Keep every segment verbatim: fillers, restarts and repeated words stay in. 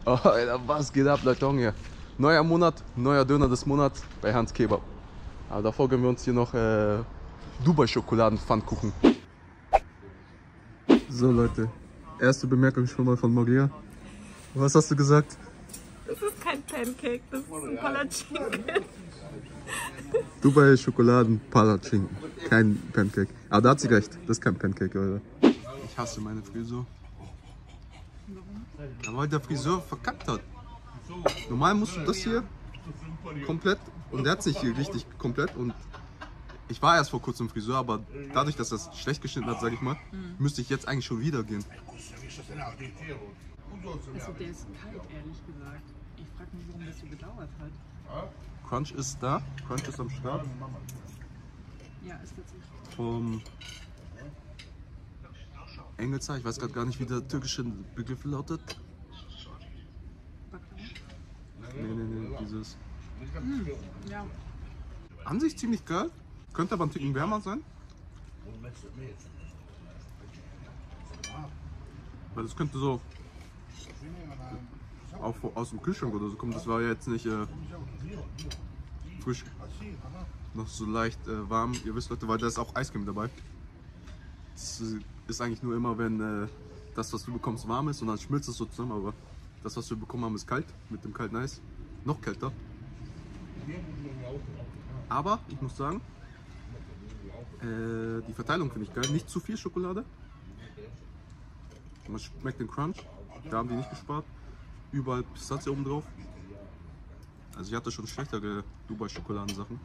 Oh, Alter, was geht ab, Leute? Hier. Neuer Monat, neuer Döner des Monats bei Hans Kebab. Aber davor gönnen wir uns hier noch äh, Dubai-Schokoladen-Pfannkuchen. So Leute, erste Bemerkung schon mal von Maria. Was hast du gesagt? Das ist kein Pancake, das ist ein Palatschinken. Dubai-Schokoladen-Palatschinken, kein Pancake. Aber da hat sie recht, das ist kein Pancake, Alter. Ich hasse meine Frisur. Aber weil der Friseur verkackt hat. Normal musst du das hier komplett und der hat sich hier richtig komplett und ich war erst vor kurzem Friseur, aber dadurch, dass er es schlecht geschnitten hat, sage ich mal, mhm. müsste ich jetzt eigentlich schon wieder gehen. Also der ist kalt, ehrlich gesagt. Ich frage mich, warum das so gedauert hat. Crunch ist da, Crunch ist am Start. Ja, ist tatsächlich. Vom Engelshaar, ich weiß gerade gar nicht, wie der türkische Begriff lautet. Nee, nee, nee, dieses. Mm, ja. An sich ziemlich geil, könnte aber ein Ticken wärmer sein. Weil das könnte so auch aus dem Kühlschrank oder so kommen. Das war ja jetzt nicht äh, frisch, noch so leicht äh, warm. Ihr wisst Leute, weil da ist auch Eiscreme dabei. Das ist eigentlich nur immer, wenn äh, das, was du bekommst, warm ist und dann schmilzt es so zusammen. Aber das, was wir bekommen haben, ist kalt, mit dem kalten Eis. Noch kälter. Aber ich muss sagen, äh, die Verteilung finde ich geil. Nicht zu viel Schokolade. Man schmeckt den Crunch. Da haben die nicht gespart. Überall Pistazie oben drauf. Also ich hatte schon schlechtere Dubai-Schokoladensachen.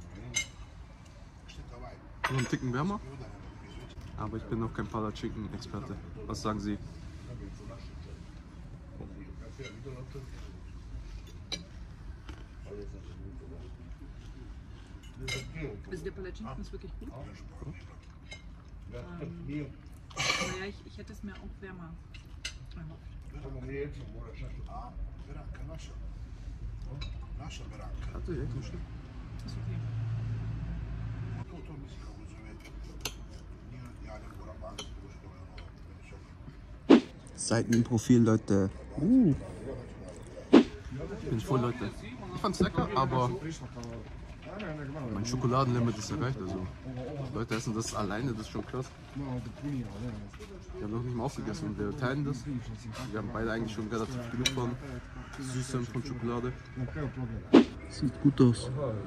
Nur einen Ticken wärmer. Aber ich bin noch kein Palatschinken-Experte. Was sagen Sie? Also der Palatschinken ist wirklich gut. Ähm, aber ja, ich, ich hätte es mir auch wärmer erhofft. Hatte ich nicht. Ist okay. Seitenprofil, Leute. Uh. Ich bin voll, Leute. Ich fand's lecker, aber mein Schokoladenlimit ist erreicht. Also, Leute essen das alleine, das ist schon krass. Wir haben noch nicht mal aufgegessen und wir teilen das. Wir haben beide eigentlich schon relativ viel von Süßem, von Schokolade. Sieht gut aus.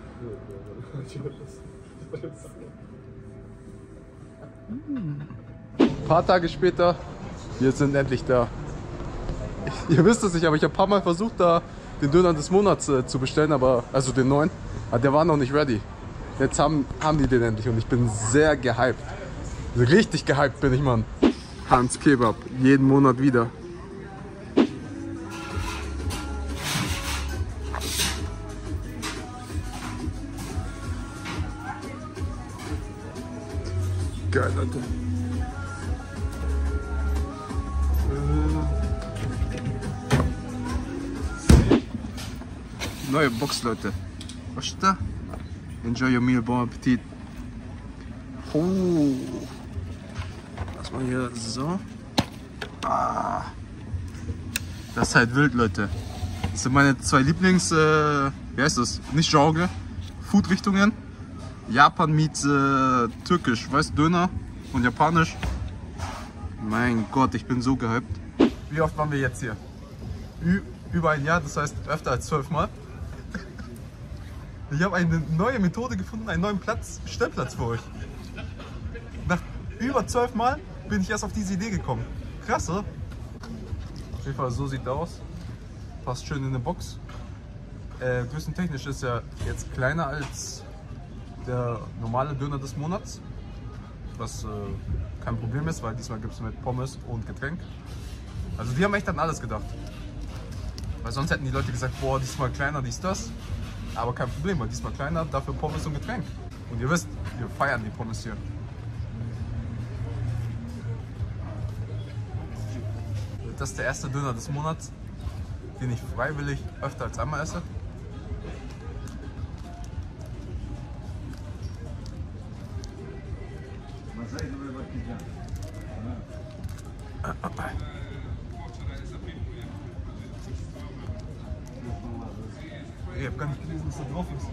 Ein paar Tage später, wir sind endlich da. Ich, ihr wisst es nicht, aber ich habe ein paar Mal versucht, da den Döner des Monats äh, zu bestellen, aber also den neuen. Aber der war noch nicht ready. Jetzt haben, haben die den endlich und ich bin sehr gehypt. Richtig gehypt bin ich, Mann. Hans Kebab, jeden Monat wieder. Geil, Leute. Neue Box, Leute. Was ist da? Enjoy your meal, bon appetit. Oh. Lass mal hier so. Ah. Das ist halt wild, Leute. Das sind meine zwei Lieblings, äh, wie heißt das? Nicht Genre, Food-Richtungen. Japan meets äh, Türkisch, weißt du, Döner und Japanisch. Mein Gott, ich bin so gehypt. Wie oft waren wir jetzt hier? Ü über ein Jahr, das heißt öfter als zwölf Mal. Ich habe eine neue Methode gefunden, einen neuen Platz, Stellplatz für euch. Nach über zwölf Mal bin ich erst auf diese Idee gekommen. Krass, oder? Auf jeden Fall, so sieht er aus. Passt schön in eine Box. Äh, größentechnisch ist er jetzt kleiner als der normale Döner des Monats. Was äh, kein Problem ist, weil diesmal gibt es mit Pommes und Getränk. Also die haben echt an alles gedacht. Weil sonst hätten die Leute gesagt, boah, diesmal kleiner, dies, das. Aber kein Problem, weil diesmal kleiner, dafür Pommes und Getränk. Und ihr wisst, wir feiern die Pommes hier. Das ist der erste Döner des Monats, den ich freiwillig öfter als einmal esse. Ich hab gar nicht gelesen, was da drauf ist.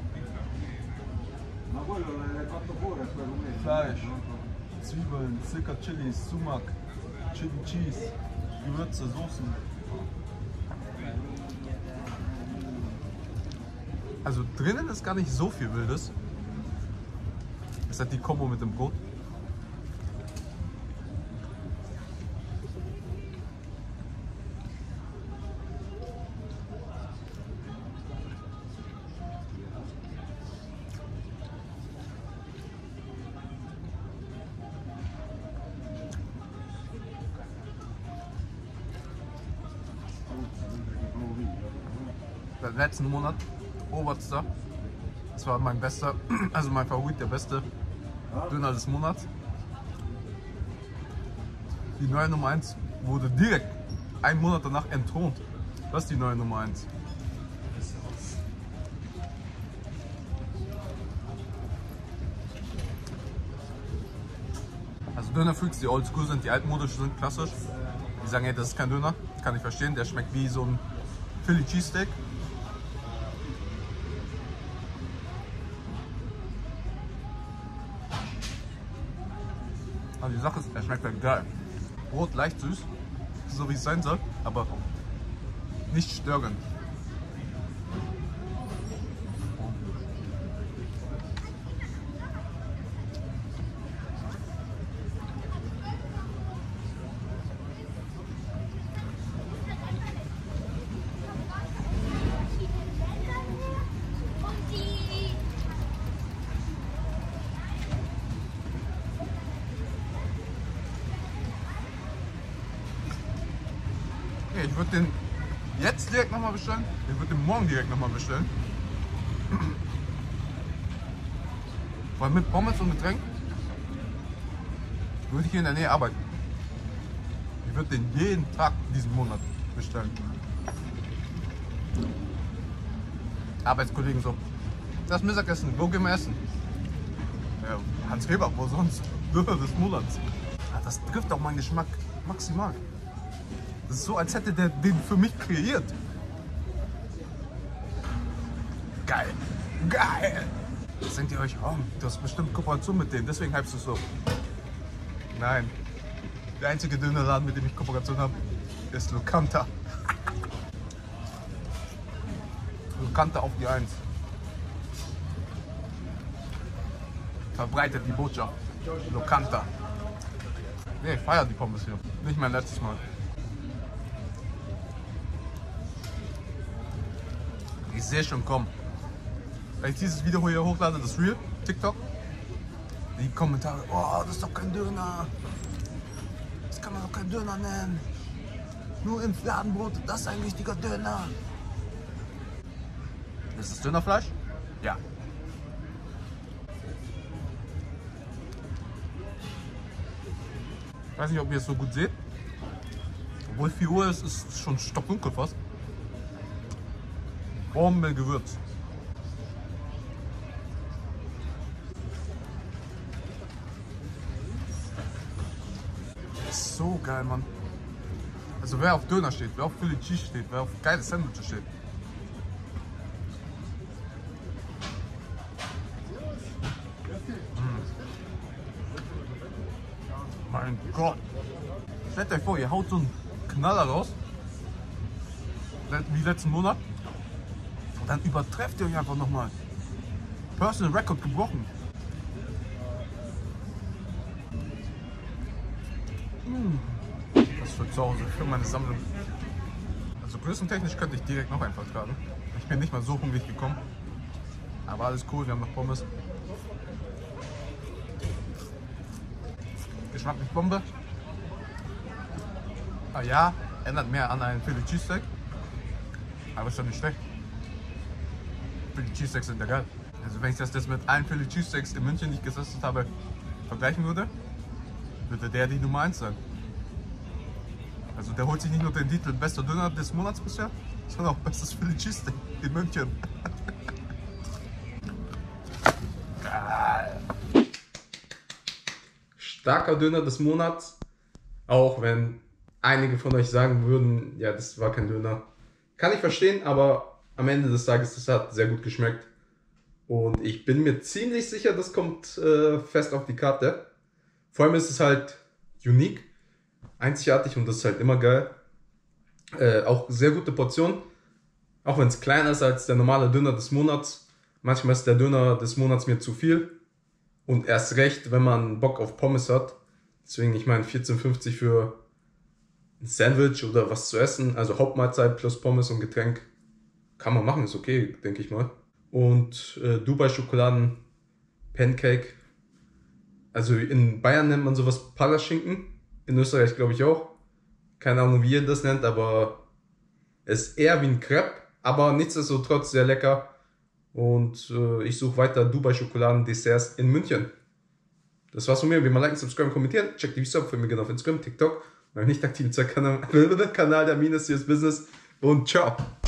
Fleisch, Zwiebeln, Circa Chilis, Sumak, Chili Cheese, Gewürze, Soßen. Also drinnen ist gar nicht so viel Wildes. Das hat die Kombo mit dem Brot. Den letzten Monat, oberster, das war mein bester, also mein Favorit, der beste Döner des Monats. Die neue Nummer eins wurde direkt einen Monat danach entthront. Das ist die neue Nummer eins. Also Döner-Freaks, die oldschool sind, die altmodisch sind, klassisch. Die sagen, hey, das ist kein Döner, kann ich verstehen, der schmeckt wie so ein Philly Cheesesteak. Aber die Sache ist, er schmeckt halt geil. Brot leicht süß, so wie es sein soll, aber nicht störend. Ich würde den jetzt direkt nochmal bestellen. Ich würde den morgen direkt nochmal bestellen. Weil mit Pommes und Getränk würde ich hier in der Nähe arbeiten. Ich würde den jeden Tag diesen Monat bestellen. Arbeitskollegen so, das Mittagessen, wo gehen wir essen? Ja, Hans Weber, wo sonst? Döner des Monats. Das trifft auch meinen Geschmack maximal. Das ist so, als hätte der den für mich kreiert. Geil. Geil. Jetzt denkt ihr euch, oh, du hast bestimmt Kooperation mit denen, deswegen hypst du es so. Nein. Der einzige Dönerladen, mit dem ich Kooperation habe, ist Lokanta. Lokanta auf die Eins. Verbreitet die Botschaft. Lokanta. Nee, ich feiere die Pommes hier. Nicht mein letztes Mal. Ich sehe schon kommen. Wenn ich dieses Video hier hochlade, das Real, TikTok, die Kommentare, oh, das ist doch kein Döner. Das kann man doch kein Döner nennen. Nur im Fladenbrot, das ist ein richtiger Döner. Ist das Dönerfleisch? Ja. Ich weiß nicht, ob ihr es so gut seht. Obwohl vier Uhr ist, ist es schon stockdunkel fast. Bombe-Gewürz. So geil, Mann. Also wer auf Döner steht, wer auf Philly Cheese steht, wer auf geile Sandwiches steht. Mm. Mein Gott. Stellt euch vor, ihr haut so einen Knaller raus. Wie letzten Monat. Und dann übertrefft ihr euch einfach nochmal. Personal Record gebrochen. Das für zu Hause, für meine Sammlung. Also größentechnisch könnte ich direkt noch einen vertragen. Ich bin nicht mal so hungrig gekommen. Aber alles cool, wir haben noch Pommes. Geschmacklich Bombe. Ah ja, ändert mehr an einen Philly Cheesesteak. Aber ist doch nicht schlecht. Philly Cheesesteaks sind ja geil. Also wenn ich das jetzt mit allen Philly Cheesesteaks in München, die ich gegessen habe, vergleichen würde, würde der die Nummer eins sein. Also der holt sich nicht nur den Titel bester Döner des Monats bisher, sondern auch bestes Philly Cheesesteak in München. Starker Döner des Monats, auch wenn einige von euch sagen würden, ja, das war kein Döner. Kann ich verstehen, aber am Ende des Tages, das hat sehr gut geschmeckt. Und ich bin mir ziemlich sicher, das kommt äh, fest auf die Karte. Vor allem ist es halt unique, einzigartig und das ist halt immer geil. Äh, auch sehr gute Portion. Auch wenn es kleiner ist als der normale Döner des Monats. Manchmal ist der Döner des Monats mir zu viel. Und erst recht, wenn man Bock auf Pommes hat. Deswegen, ich meine, vierzehn fünfzig für ein Sandwich oder was zu essen. Also Hauptmahlzeit plus Pommes und Getränk. Kann man machen, ist okay, denke ich mal. Und äh, Dubai-Schokoladen, Pancake. Also in Bayern nennt man sowas Pallaschinken. In Österreich glaube ich auch. Keine Ahnung, wie ihr das nennt, aber es ist eher wie ein Crepe. Aber nichtsdestotrotz sehr lecker. Und äh, ich suche weiter Dubai-Schokoladen-Desserts in München. Das war's von mir. Wie immer liken, subscriben, kommentieren. Checkt die Videos ab. Für mich gerne auf Instagram, TikTok. Mein nicht aktiven Kanal, Kanal der Minus Business. Und ciao.